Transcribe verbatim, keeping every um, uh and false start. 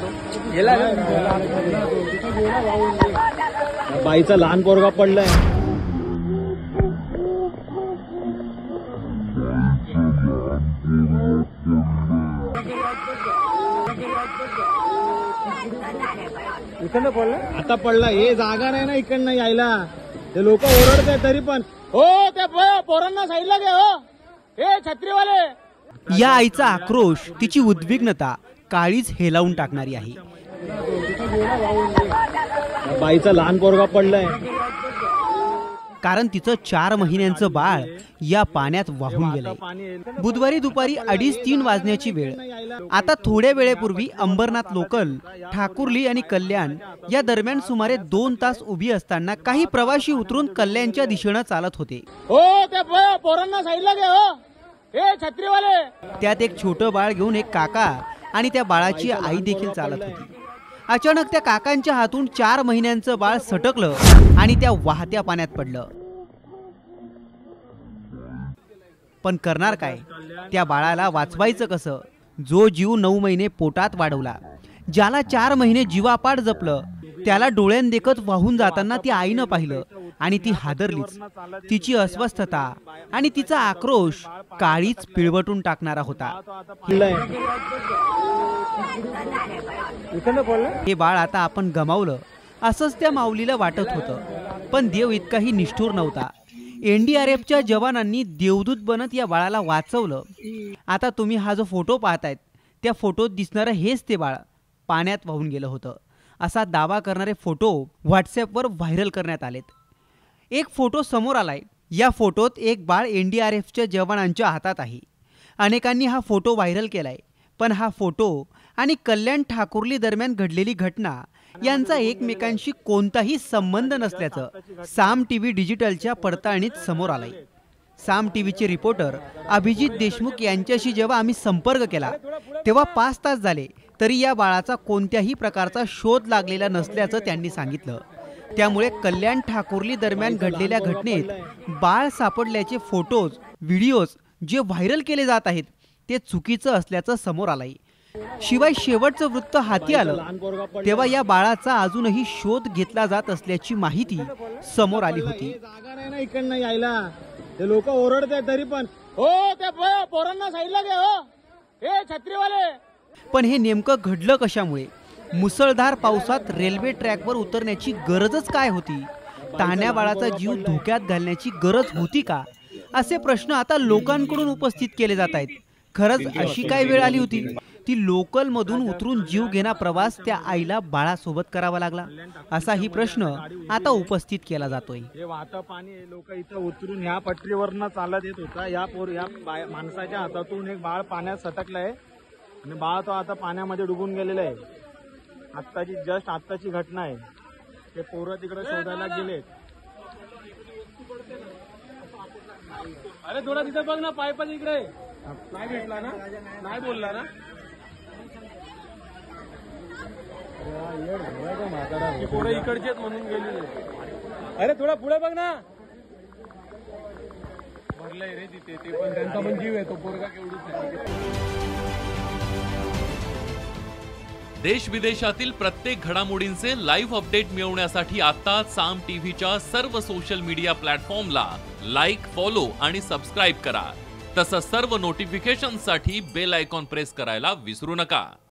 बाईचा लहान पोरगा पडलाय. इकडनं पडला आता पडला. हे जागा नाही ना इकडनं यायला. ते लोक ओरडतात तरी पण. हो त्या पोरांना साईडला घे. हो हे छत्रीवाले. या आईचा आक्रोश, तिची उद्विग्नता काळीच हेलावून टाकणारी आहे. बाईचा लहान पोरगा पडलाय. कारण तिचं चार महिन्यांचं बाळ या पाण्यात वाहून गेलंय. बुधवारी दुपारी अडीच तीन वाजण्याची वेळ. आता थोड्या वेळेपूर्वी अंबरनाथ लोकल, ठाकुर्ली आणि कल्याण या दरम्यान सुमारे दोन तास उभी असताना काही प्रवासी उतरून कल्याणच्या दिशेनं चालत होते. हो त्या पोरांना साईडला घे. हो हे छत्रीवाले. त्यात एक छोटं बाळ घेऊन एक काका आणि त्या बाळाची आई देखील चालत होती. अचानक त्या काकांच्या हातून चार महिन्यांचं बाळ सटकलं आणि त्या वाहत्या पाण्यात पडलं. पण करणार काय? त्या बाळाला वाचवायचं कसं? जो जीव नऊ महिने पोटात वाढवला, ज्याला चार महिने जीवापाड जपलं, त्याला डोळ्यांदेखत वाहून जाताना ती आईनं पाहिलं आणि ती हादरलीच. तिची अस्वस्थता आणि तिचा आक्रोश काळीच पिळवटून टाकणारा होता. हे बाळ आता आपण गमावलं असंच त्या माऊलीला वाटत होतं. पण देव इतकाही निष्ठुर नव्हता. एनडीआरएफच्या जवानांनी देवदूत बनत या बाळाला वाचवलं. आता तुम्ही हा जो फोटो पाहतायत, त्या फोटोत दिसणारं हेच ते बाळ पाण्यात वाहून गेलं होतं असा दावा करणारे फोटो व्हॉट्सॲपवर व्हायरल करण्यात आलेत. एक फोटो समोर आलाय. या फोटोत एक बाळ एनडीआरएफच्या जवानांच्या हातात आहे. अनेकांनी हा फोटो व्हायरल केलाय. पण हा फोटो आणि कल्याण ठाकुर्ली दरम्यान घडलेली घटना यांचा एकमेकांशी कोणताही संबंध नसल्याचं साम टीव्ही डिजिटलच्या पडताळणीत समोर आलंय. साम टीव्हीचे रिपोर्टर अभिजित देशमुख यांच्याशी जेव्हा आम्ही संपर्क केला तेव्हा पाच तास झाले तरी या बाळाचा कोणत्याही प्रकारचा शोध लागलेला नसल्याचं त्यांनी सांगितलं. त्यामुळे कल्याण ठाकुर्ली दरम्यान घडलेल्या घटनेत बाळ सापडल्याचे फोटोज, व्हिडिओज जे व्हायरल केले जात आहेत ते चुकीचं असल्याचं समोर आलंय. शिवाय शेवटचं वृत्त हाती आलं तेव्हा या बाळाचा अजूनही शोध घेतला जात असल्याची माहिती समोर आली होती. जागा नाही ना इकडनं यायला. ते लोक ओरडतात तरी पण. हो त्या पोरांना साईडला घे. हो हे छत्रीवाले. पण हे नेमकं घडलं कशामुळे? मुसळधार पावसात रेल्वे ट्रॅकवर उतरण्याची गरजच काय होती? तान्ह्या बाळाचा जीव धोक्यात घालण्याची गरज होती का? असे प्रश्न आता लोकांकडून उपस्थित केले जात आहेत. खरंच अशी काय वेळ आली होती? ती लोकल मधून उतरून जीव घेणा प्रवास त्या आईला बाळासोबत करावा लागला असाही प्रश्न आता उपस्थित केला जातोय. हे वाहतं पाणी लोक इथं उतरून ह्या पटरीवरनं चालत येत होता. या पोर या माणसाच्या हातातून एक बाळ पाण्यात सटकलंय आणि बाळ तो आता पाण्यामध्ये डुबून गेलेला आहे. आत्ताची जस्ट आत्ताची घटना आहे. ते पोरं तिकडे शोधायला गेलेत. अरे थोडा तिथं बघ ना, पायपाच इकडे नाही भेटला ना, नाही बोलला ना. पोरं इकडचे आहेत म्हणून गेलेले. अरे थोडा पुढे बघ ना. भरलंय रे तिथे. ते पण त्यांचा पण जीव आहे. तो पोरगा केवढीच. देश विदेशातील प्रत्येक घडामोडींचे लाईव्ह अपडेट मिळवण्यासाठी आता साम टीव्हीच्या सर्व सोशल मीडिया प्लॅटफॉर्मला लाईक, फॉलो आणि सबस्क्राईब करा. तसंच सर्व नोटिफिकेशनसाठी बेल आयकॉन प्रेस करायला विसरू नका.